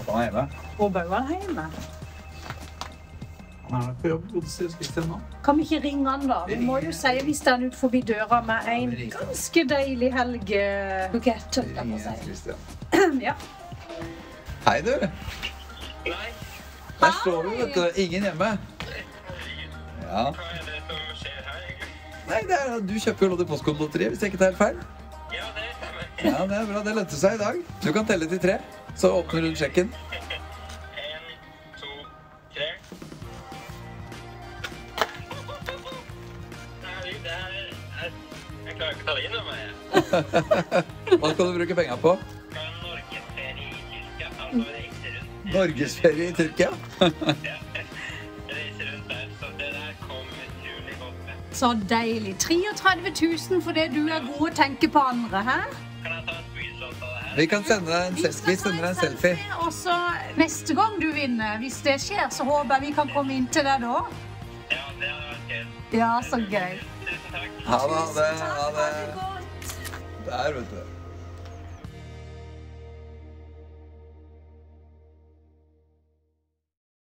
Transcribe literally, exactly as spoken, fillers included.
han er hjemme. Hvor bør han hjemme? Han er på jobb, godset spiste nå. Kan vi ikke ringe han da? Vi må jo si hvis han er ut forbi døra med en ganske deilig helgebukett. Ja. Hei du. Nei. Der står vi, vet du. Ingen hjemme. Ja. Hva er det som skjer her, egentlig? Nei, det er, du kjøper jo Lodde Postkodelotteriet, hvis jeg ikke tar helt feil. Ja, det stemmer. Ja, det er bra. Det lønte seg i dag. Du kan telle til tre, så åpner du sjekken. En, to, tre. Nei, det er... Jeg, jeg klarer ikke å ta det inn over meg. Hva skal du bruke penger på? Skal ha norgesferie i Tyrkia, altså reise rundt. Norgesferie i Tyrkia. Ja, reise rundt der, så det der kom utrolig godt med. Så deilig. treogtredve tusen for det du er god å tenke på andre, hæ? Kan jeg ta en screenshot av det her? Vi kan sende deg en Vi selfie. skal ta Sender deg en en selfie. selfie, og så neste gang du vinner, hvis det skjer, så håper jeg vi kan komme inn til deg da. Ja, det har vært gøy. Ja, så gøy. Tusen takk. Ha det, ha det. Tusen takk, Ha ha det det. godt. Der, vet du.